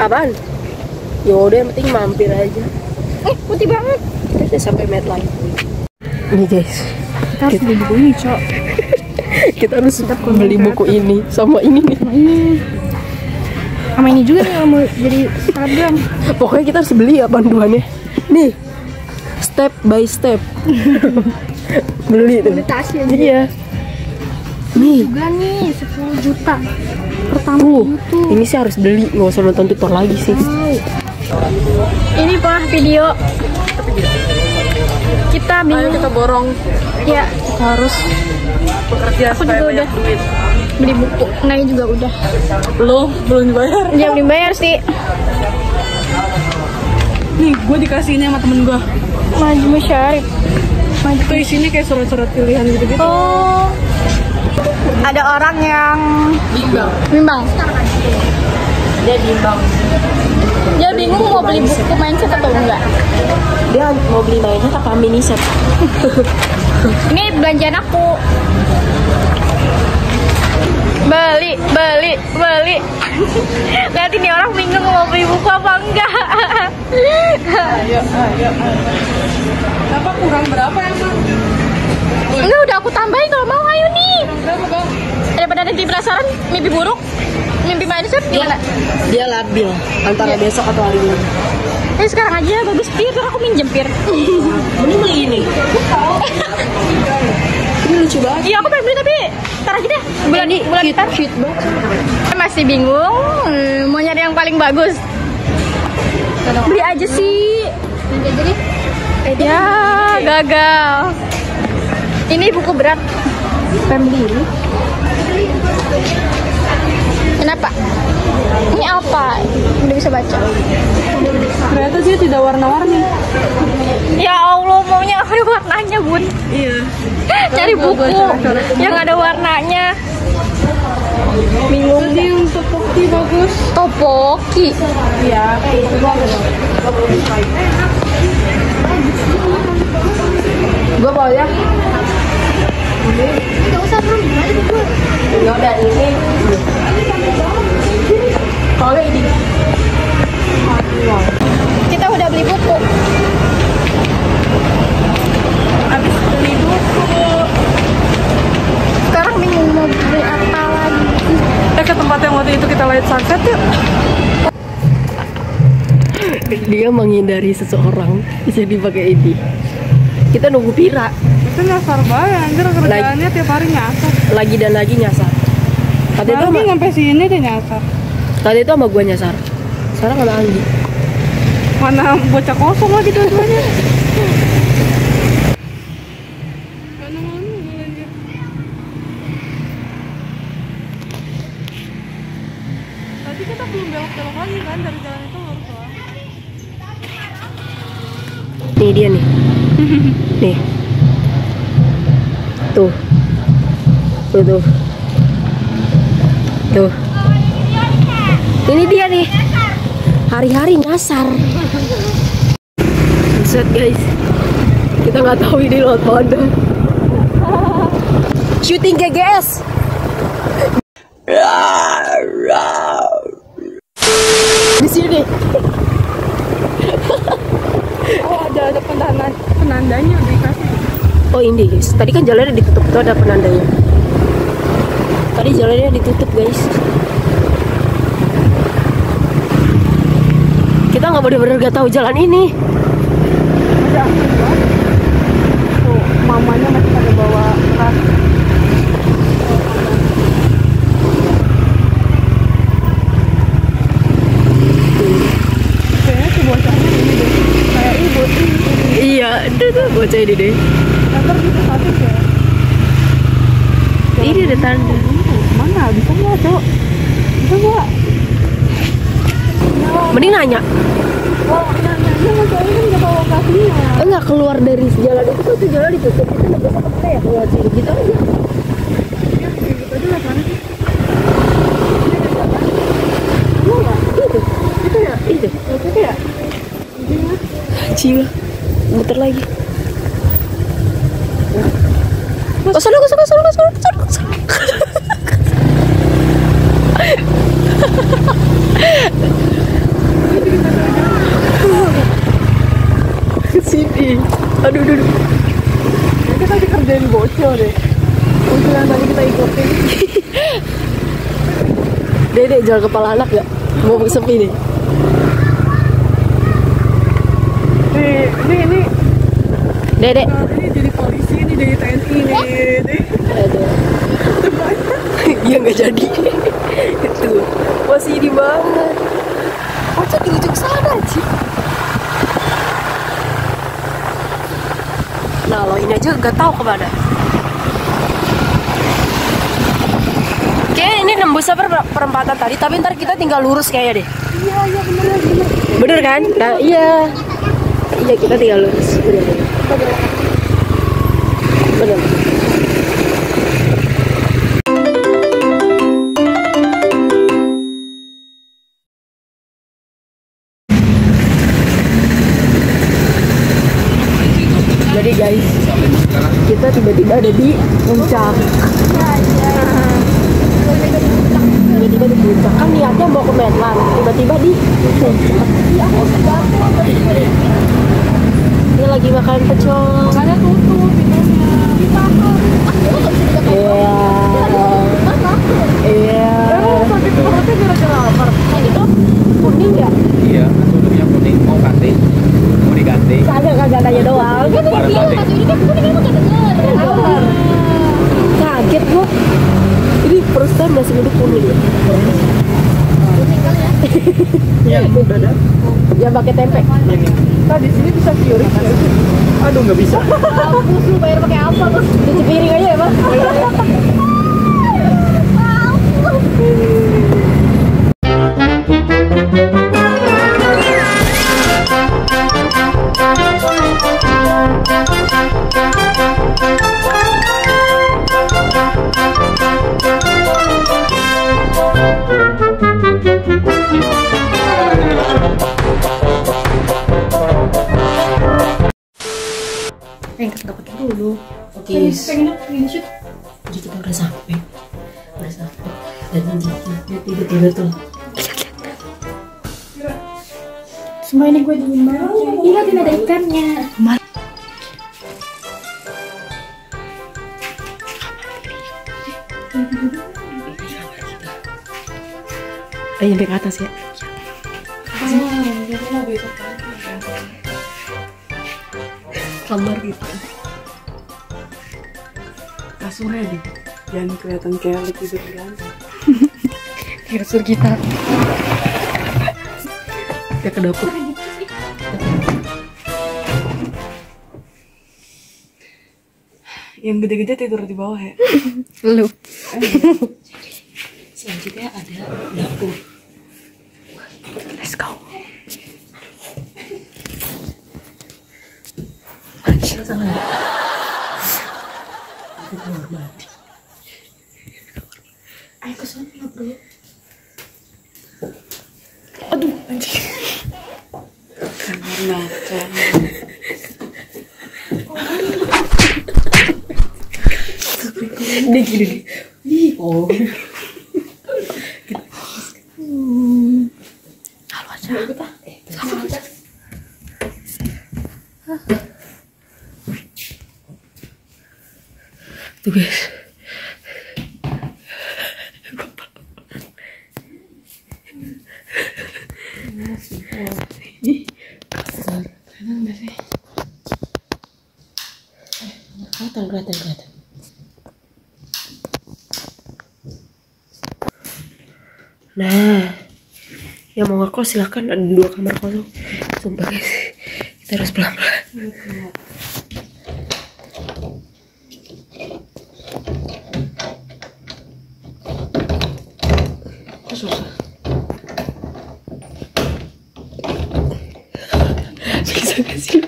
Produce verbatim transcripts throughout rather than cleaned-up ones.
Apaan? Ya udah yang penting mampir aja. Eh, putih banget. Udah sampai MedLife. Ini guys, Kita harus beli buku ini, Cok. kita harus beli buku ini sama ini nih. Sama ini. Sama ini juga nih kalau mau jadi selebgram. Pokoknya kita harus beli ya panduannya. Nih, step by step. Beli tuh. Meditasi aja. Iya. Nih. Juga nih sepuluh juta pertama Tuh, YouTube. ini sih harus beli, nggak usah nonton tutor lagi sih. Ini pernah video kita bingung. Ayo kita borong. Ya, Kita harus bekerja aku supaya juga banyak udah duit. beli buku. Nay juga udah. Lo belum dibayar? Dia belum bayar sih. Nih, gue dikasih ini sama temen gue. Maju Syarif. Maju. Tuh isinya kayak surat-surat pilihan gitu-gitu. Oh. Ada orang yang Bimbang. bimbang. Dia bimbang. Dia bingung mau beli buku mindset atau enggak. Dia mau beli mainnya apa mini set? Ini belanjaan aku. Beli, beli, beli. Lihat ini orang bingung mau beli buku apa enggak. Ayo, ayo, ayo. Apa kurang berapa ya, Bang? Enggak, udah aku tambahin kalau mau. Ayo nih. Berapa, Bang? Daripada nanti penasaran mimpi buruk, mimpi mindset gimana? Dia labil antara Iya. besok atau hari ini. Eh sekarang aja bagus pir, aku minjem pir. Mending beli ini. Ini lucu banget. Iya aku pengen beli tapi ntar aja deh. Bulan Ini bulan cute, ntar. cute banget. Masih bingung, hmm, mau nyari yang paling bagus. Beli aja sih. Beli aja deh. Ya gagal. Ini buku berat. Family ini. Kenapa? Ini apa? Udah bisa baca. Ternyata dia tidak warna-warni. Ya Allah, maunya ada warnanya bun. Iya. Cari buku yang ada warnanya. Bingung. Tadi yang topoki bagus. Topoki. Iya. Gue bawa ya. Gak usah bro, gimana buku? Ya udah ini. Kalau ini. Kita udah beli buku. Habis beli buku. Sekarang bingung mau beli apa lagi. Kita ke tempat yang waktu itu kita lihat sunset yuk. Dia menghindari seseorang jadi pakai ini. Kita nunggu Pira. Itu nyasar banget, anjir kerjaannya tiap hari nyasar. Lagi dan lagi nyasar. Tadi itu Tapi sama, sampai sini dia nyasar. tadi itu sama gua nyasar. Sekarang sama Anggi. Mana bocah kosong lagi dua-duanya. Mana-mana anjir. Tadi kita belum belok-belok lagi kan dari jalan itu harus lah. Nih dia nih. Nih. Tuh. Tuh tuh. Tuh. Ini dia nih. Hari-hari nyasar. Buset guys. Kita nggak tahu ini lewat mana. Shooting G G S. Di sini. Oh ada ada penanda penandanya udah dikasih. Oh ini guys, tadi kan jalannya ditutup, tuh ada penandanya. Tadi jalannya ditutup guys. Kita nggak bener-bener gak tahu jalan ini. Ada angin banget. Tuh mamanya masih pada bawa tas. Kayaknya si bocahnya ini deh. Kayak ibu ini. Iya, itu tuh bocah ini deh. Ntar bisa satu ya. Ini ada tanda. Mana? Bisa nggak, Cok? Bisa nggak? Mending nanya. Oh, nanya-nanya masalahnya kan nggak tahu lokasinya. Enggak keluar dari jalan itu tuh, tuh jalan ditutup. Kita nggak bisa kemana ya keluar sini gitu aja. Ya, kayak gitu aja lah kan. Mau nggak? Itu, Itu ya? itu. Itu ya? Cila, muter lagi. Oh, sana, sana, sana, sana, sana, sana. Sini. Aduh, aduh, aduh. Kita dikerjain bocor deh. Untuk yang tadi kita ikutin. Dedek jual kepala anak gak? Mau sepi nih. Nih, ini ini. Dedek. Nah, ini jadi polisi, ini jadi T N I nih. Aduh. Iya nggak jadi. Itu masih di mana? Masa di ujung sana sih? Nah, lo ini aja nggak tahu kemana. Oke, ini nembus apa per- perempatan tadi, tapi ntar kita tinggal lurus kayaknya deh. Iya, iya bener, bener. Bener kan? Nah, iya. Iya, kita tinggal lurus. Bener, bener. Bener. Jadi guys, kita tiba-tiba ada di puncak. Tiba-tiba di puncak. Kan niatnya mau ke Medlan, tiba-tiba di puncak. Ini lagi makan pecel. Makanya tutup pintunya. Iya. Iya. Emang sakit perutnya gara-gara lapar. Nah, itu kuning ya? Iya, tutupnya kuning, mau ganti, mau diganti. Kagak kagak nanya doang. Kan Baru dia ganti. satu ini kan kuning emang gak denger. Kaget gua. Ini first time nasi uduk kuning ya. Yang udah ada. Ya pakai tempe. Ini, Nah, di sini bisa curing nggak sih? aduh nggak bisa. Mampus lu bayar pakai apa lu? Cuci piring aja ya, Bang. Pengen dapat dulu. Oke. Pengen pengen shoot. Jadi kita udah sampai. Udah sampai. Dan ini dia tiba-tiba tuh. Semua ini gue di mana? Iya, tidak ada ikannya. Ayo naik ke atas ya. Kamar gitu. Kasurnya deh. Jangan kelihatan kayak lagi tidur di lantai. Kasur kita. Kita ke dapur. Yang gede-gede tidur di bawah ya. Lu. Selanjutnya ada dapur. Let's go. Kita salah. Aku keluar mati. Ayo ke sana, bro. Aduh, anjing. Kamar macan. Nih gini nih. Nih, oh. Halo aja. Eh, halo aja. Tuh guys. Kelihatan, kelihatan, kelihatan. Nah, yang mau ngekos silahkan, ada dua kamar kosong. Sumpah guys, kita harus pelan-pelan. Kok susah? Bisa gak sih?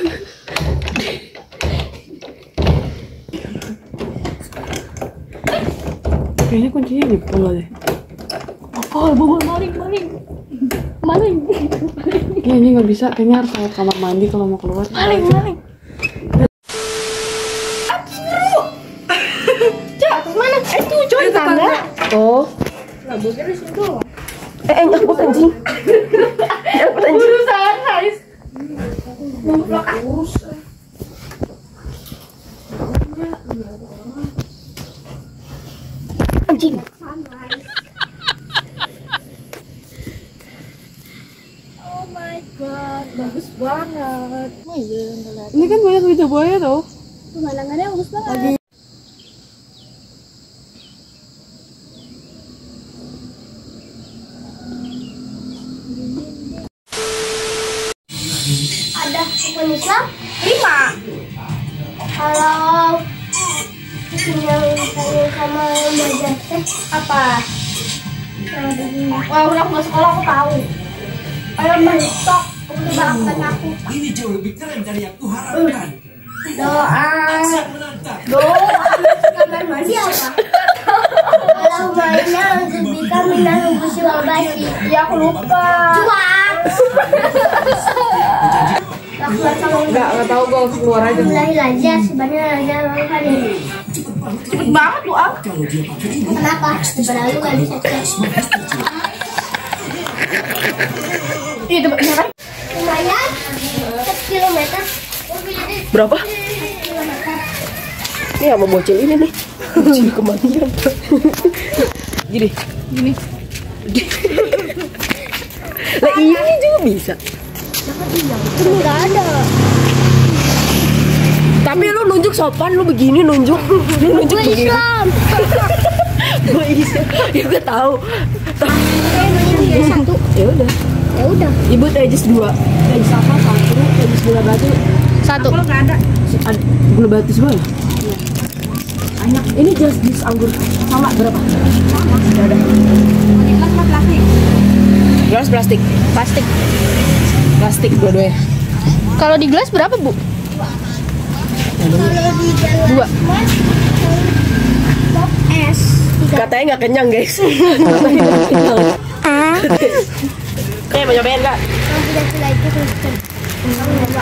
Kayaknya kuncinya di pola deh. Oh, bubur maling, maling. Maling. Kayaknya ini nggak bisa. Kayaknya harus lewat kamar mandi kalau mau keluar. Maling, maling. Cak, mana? Itu coy tangga. Oh, Lah, bosnya di situ. eh, eh, nyakut anjing. Urusan guys. Anjing. Oh my god, bagus banget. Oh iya, Ini kan banyak lidah buaya tau. Pemandangannya bagus banget. Ada rukun Islam lima. Kalau yang saya sama belajar teh apa? Wah, udah mau sekolah aku tahu. Kalau mentok untuk balapan aku. Ini jauh lebih keren dari yang kuharapkan. Doa. Doa. Kamar mandi apa? Kalau mainnya untuk bisa minang busi wabasi. Ya aku lupa. Cuak. Enggak, enggak tahu gue langsung keluar aja. Mulai aja sebenarnya aja kan ini. Cepet banget lu, ah. Kenapa? Daripada lu gak bisa cek. Iya, coba kan? Lumayan. satu kilometer. Berapa? Ini sama bocil ini nih. Bocil kemanian. Gini. Gini. Lah ini juga bisa. Ini gak ada. Tapi lu nunjuk sopan, lu begini nunjuk. Lu nunjuk Gue begini. Islam. Gue Islam. Ya gue tahu. Satu. Ya udah. Ya udah. Ibu tejes dua. Tejes apa? Satu. Tejes gula batu. Satu. Kalau nggak ada. Ada gula batu semua. Banyak. Ini jus jus anggur sama berapa? Sama. Nggak ada. Gelas sama plastik. Gelas plastik. Plastik. Plastik dua-duanya. Kalau di gelas berapa, Bu? Kalau di dalam Dua. pop es. Katanya nggak kenyang guys. Katanya nggak kenyang. Eh mau nyobain nggak? Yang tidak setelah itu terus. Enggak.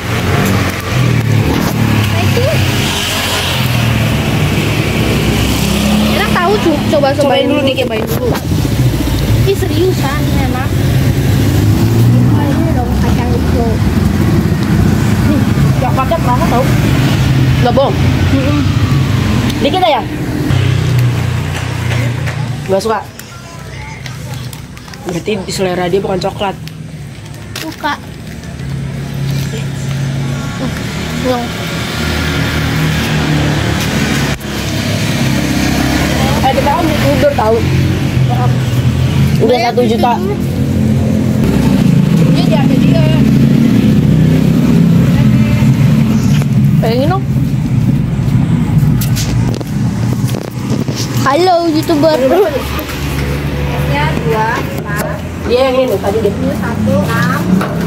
Enak tahu cu- coba Cobain cobain dulu nih, cobain dulu. Ih seriusan enak. Ini dong kacang hijau. Nggak pakai banget tau. Nggak bohong. Dikit aja. Nggak suka. Berarti selera dia bukan coklat. Suka. Belum. Eh kita kan udah tahu. Udah satu juta. Dia jadi dia. Pengen dong. Halo YouTuber. Dia yang ini tadi dia. Satu, enam.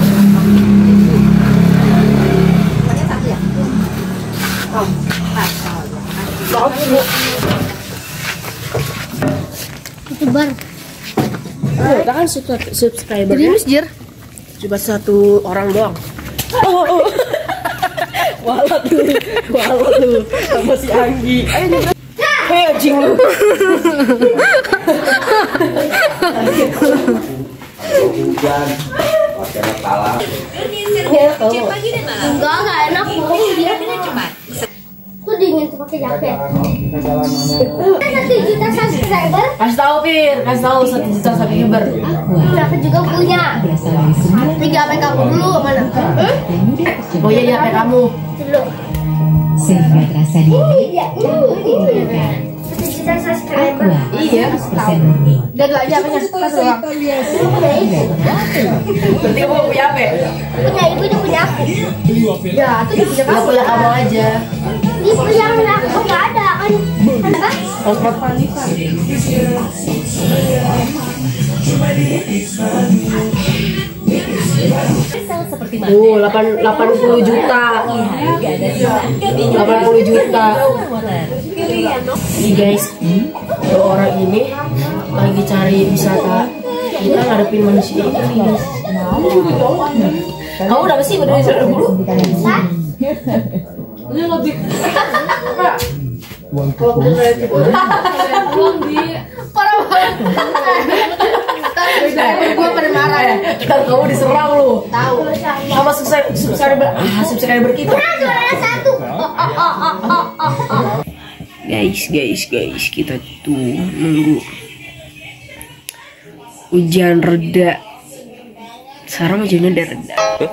YouTuber. Oh, kita kan sub- subscriber Jadi ya. misjir. Cuma satu orang doang. Oh, oh. Walat lu, walat lu sama si Anggi. Ayo nyoba. Hei, anjing lu. Hujan, pakai kepala. Enggak, enggak enak. Bohong dia. Tuh dingin tuh pakai jaket. Satu juta subscriber. Kasih tahu Pir, kasih tahu satu juta subscriber. Aku juga punya. Tiga H P kamu dulu mana? Oh iya, di H P kamu. Dulu. Sehingga terasa Ini dingin, dia. Ini ini. Satu juta subscriber. Iya, persen murni. Dan lagi apanya? Satu doang. Punya ibu. berarti kamu punya H P? Punya ibu itu punya aku. Ya, itu punya kamu. Punya kamu aja. Ibu yang aku nggak ada kan? Apa? Hotspot. Seperti Tuh, delapan puluh juta. delapan puluh juta. Nih guys, dua orang ini lagi cari wisata. Kita ngadepin manusia ini guys. Kamu udah sih udah disuruh dulu? Hah? Udah lebih. Parah banget. Gue pada marah. Eh, ntar kamu diserang lu. Tahu. Sama subscriber, subscriber, ah, subscriber kita. Juara satu. Oh, oh, oh, oh, oh, oh, oh. Guys, guys, guys, kita tuh nunggu hujan reda. Sekarang hujannya udah reda.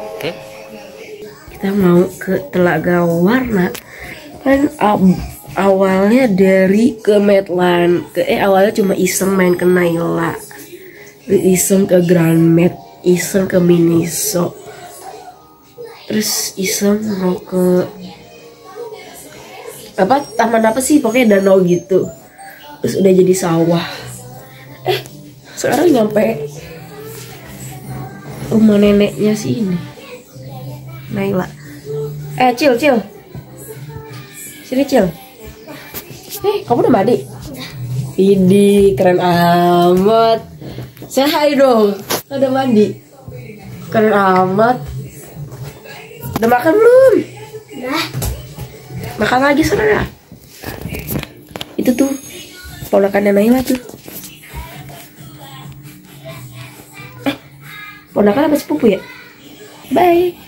Kita mau ke Telaga Warna. Kan um, awalnya dari ke Medland, ke eh awalnya cuma iseng main ke Naila, iseng ke Grand Med, iseng ke Miniso, terus iseng mau ke apa taman apa sih pokoknya danau gitu, terus udah jadi sawah. Eh sekarang nyampe rumah neneknya sih ini Naila. Eh Cil Cil sini Cil. Eh kamu udah mandi? Ini keren amat. Say hi dong. Udah mandi? Keren amat. Udah makan belum? Udah. Makan lagi saudara. Itu tuh ponakannya Naila tuh. Eh ponakan apa sepupu ya? Bye.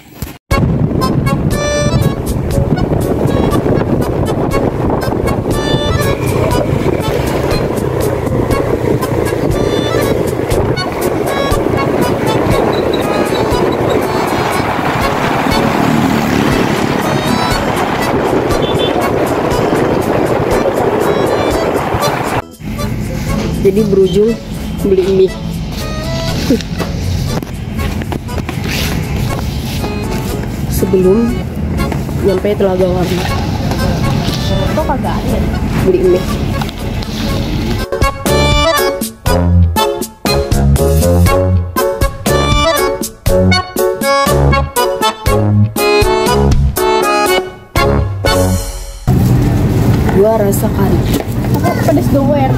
Jadi berujung beli mie. Sebelum nyampe Telaga Warna. Kok kagak ada? Beli mie. Gua rasa kari. Aku pedes doer.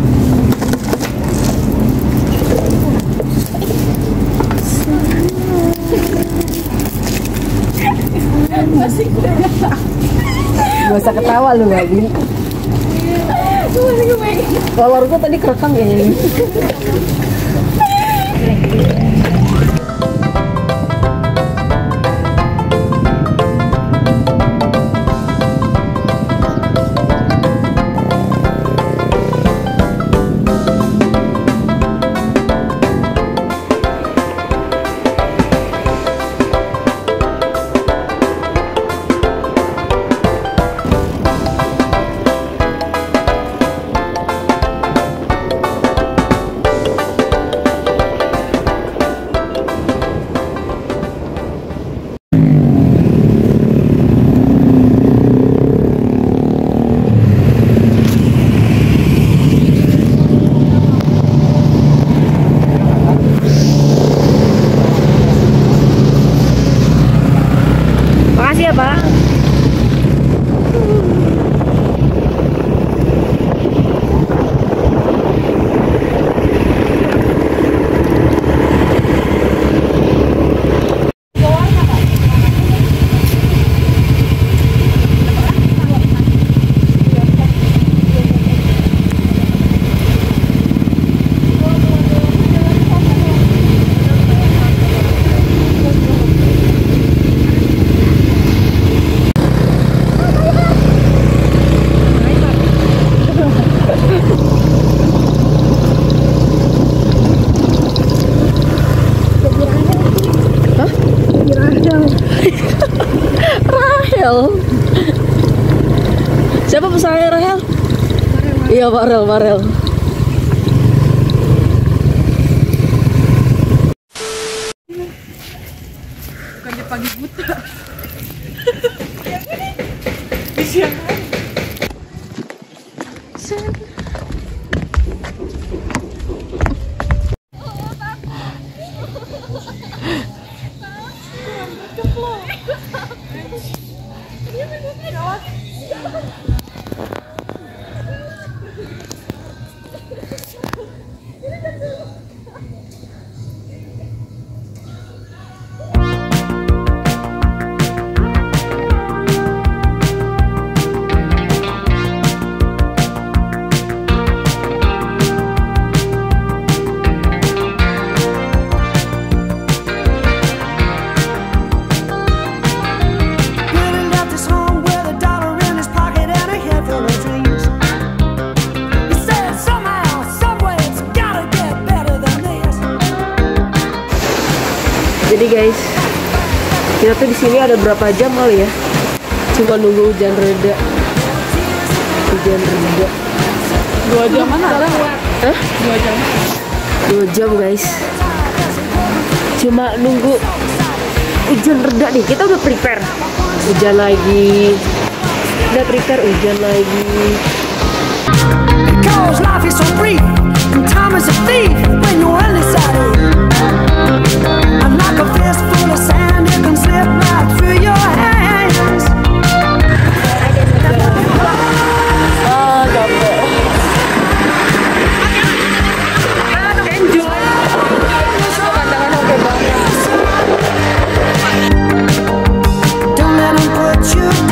Gak usah ketawa lu lagi. Kolor gua tadi kerekam ya ini. Makasih ya Pak. Rahel. Siapa pesannya Rahel? Iya Farel, Farel. Bukan di pagi buta. Di siang hari. Jadi guys, kita tuh di sini ada berapa jam kali ya? Cuma nunggu hujan reda. Hujan reda. Dua jam mana ada? Hah? Dua jam. Dua jam guys. Cuma nunggu hujan reda nih. Kita udah prepare. Hujan lagi. Udah prepare hujan lagi. Because life is so brief and time is a thief when you're only saddle. I'm like a fist full of sand, it can slip right through your hands. Ah, capek. Enjoy. Pemandangan oke banget. Don't let them put you